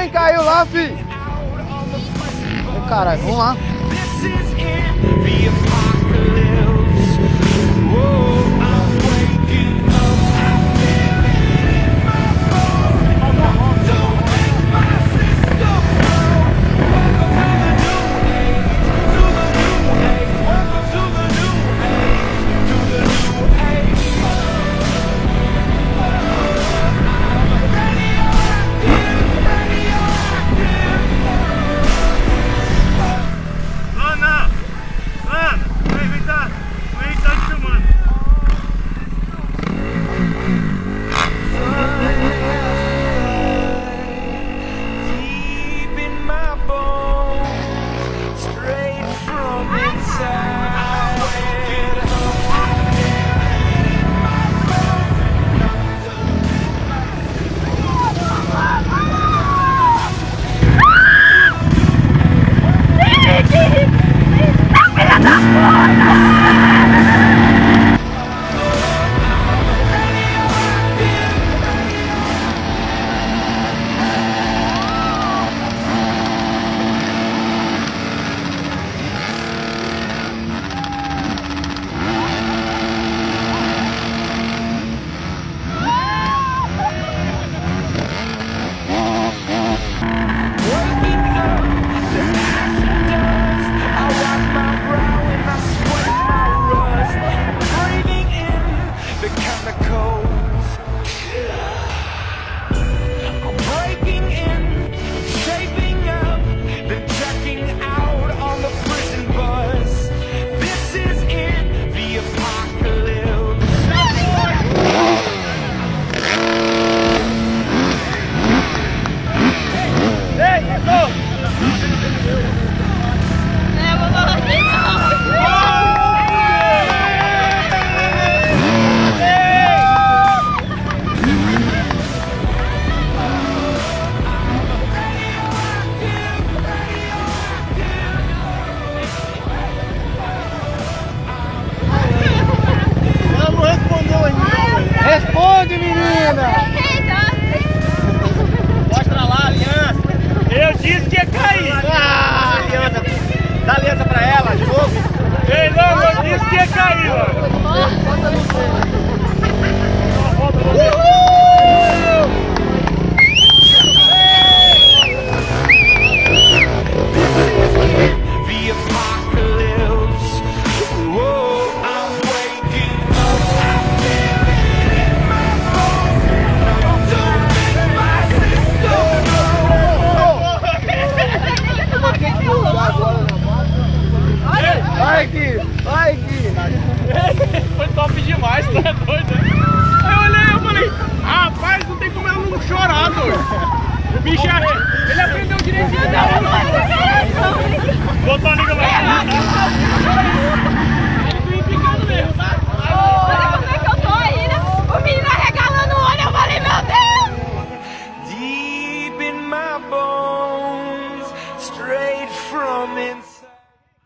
Quem caiu lá, fi? Ô, caralho, vamos lá. Responde, menina! Mostra lá a aliança! Eu disse que ia cair! Ah, aliança! Dá aliança pra ela, de novo! Ei, não, eu disse que ia cair, mano! Vai aqui! Foi top demais, tá doido? Aí eu olhei e falei, rapaz, não tem como ela não chorar, doido!